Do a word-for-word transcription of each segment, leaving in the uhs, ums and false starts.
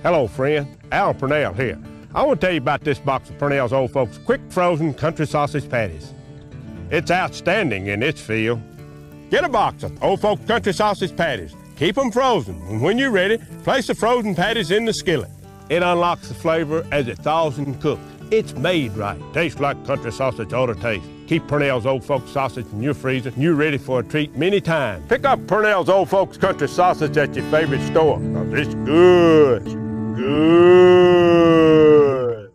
Hello, friend. Al Purnell here. I want to tell you about this box of Purnell's Old Folks Quick Frozen Country Sausage Patties. It's outstanding in its field. Get a box of Old Folks Country Sausage Patties. Keep them frozen, and when you're ready, place the frozen patties in the skillet. It unlocks the flavor as it thaws and cooks. It's made right. Tastes like country sausage ought to taste. Keep Purnell's Old Folks Sausage in your freezer, and you're ready for a treat many times. Pick up Purnell's Old Folks Country Sausage at your favorite store, because it's good. Good.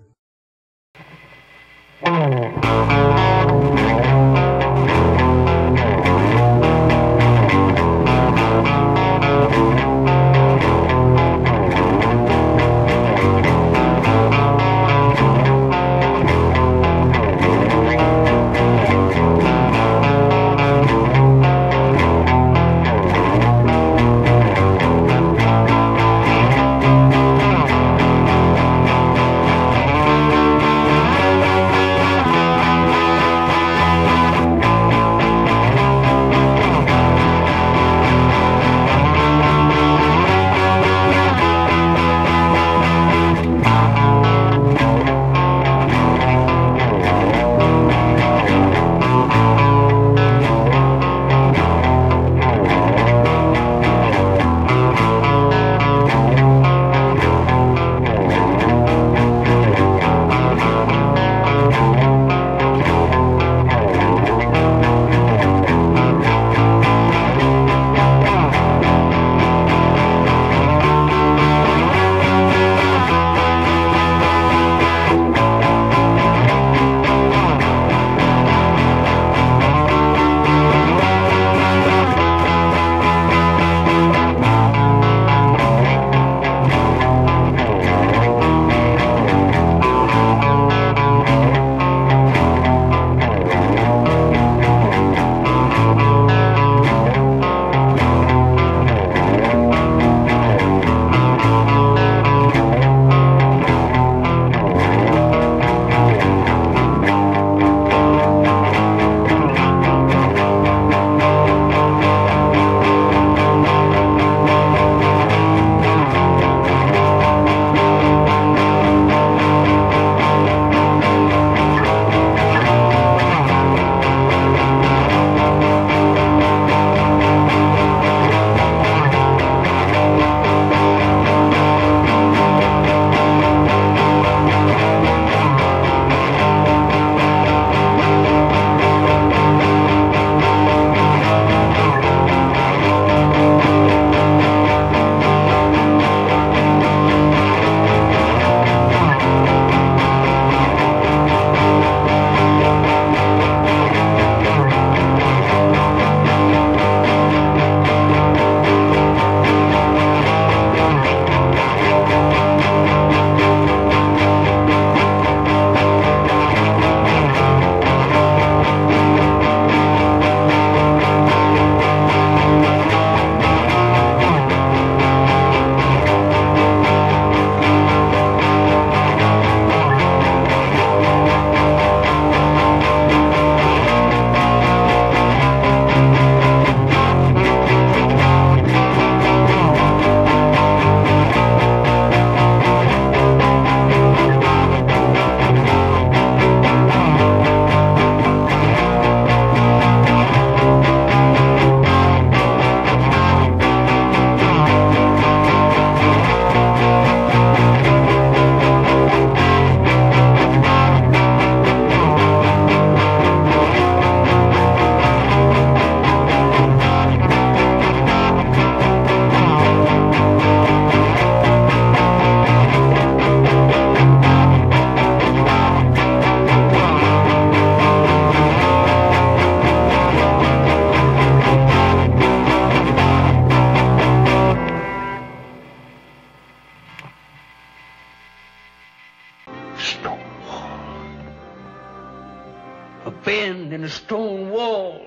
A bend in a stone wall.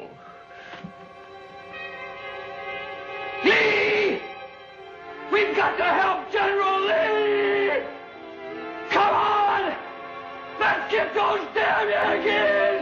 Lee! We've got to help General Lee! Come on! Let's get those damn Yankees!